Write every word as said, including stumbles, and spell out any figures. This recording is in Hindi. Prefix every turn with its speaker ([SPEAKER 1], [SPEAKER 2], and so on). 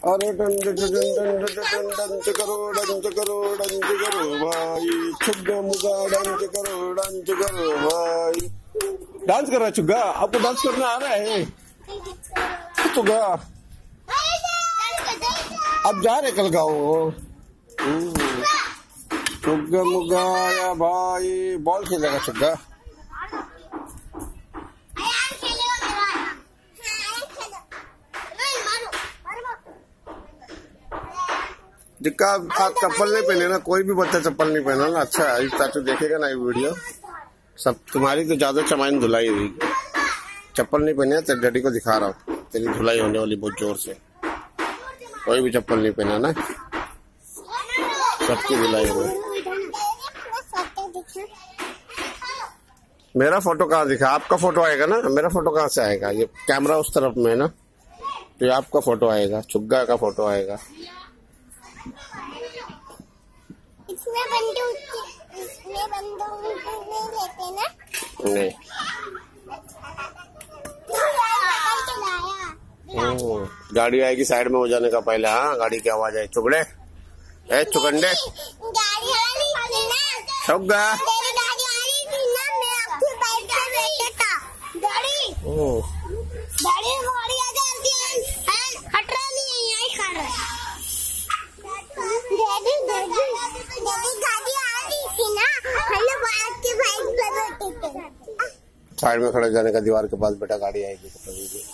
[SPEAKER 1] अरे डंड डंड डंड डंड करो डंड करो डंड करो भाई, छुग्गा मुगा डांस करो डांस करो भाई। डांस कर रहा है छुग्गा, आपको डांस करना आ रहा है? छुग्गा अब जा रहे कल गाओ। छुग्गा मुगा या भाई, बॉल खेलेगा छुग्गा। जिक्का आप चप्पल नहीं पहने ना, कोई भी बच्चा चप्पल नहीं पहना ना, अच्छा है। चाचू देखेगा ना ये वीडियो, सब तुम्हारी तो ज्यादा चमाइन धुलाई हुई। चप्पल नहीं पहने तेरे डैडी को दिखा रहा हूँ, तेरी धुलाई होने वाली बहुत जोर से। कोई भी चप्पल नहीं पहना ना, सबकी धुलाई हो। मेरा फोटो कहाँ दिखा? आपका फोटो आएगा ना, मेरा फोटो कहाँ से आएगा? ये कैमरा उस तरफ में है ना, तो ये आपका फोटो आएगा, छुग्गा का फोटो आएगा।
[SPEAKER 2] इसमें बंदूक इसमें बंदूक नहीं लेते ना?
[SPEAKER 1] नहीं। ओ, गाड़ी आएगी साइड में हो जाने का पहले। हाँ, गाड़ी की आवाज आई। चुगड़े ए चुगंडे,
[SPEAKER 2] गाड़ी आ रही थी ना
[SPEAKER 1] छुग्गा,
[SPEAKER 2] तेरी गाड़ी आ रही थी ना, मैं आपके बाइक पे बैठा था। गाड़ी
[SPEAKER 1] ओ
[SPEAKER 2] गाड़ी गाड़ी आ जाती है, हट रहा नहीं, यही खड़ रहा। डैडी डैडी डैडी गाड़ी आ रही थी ना, हम लोग आपके बाइक पे बैठे थे।
[SPEAKER 1] साइड में खड़े जाने का, दीवार के पास बेटा गाड़ी आएगी तो कभी भी।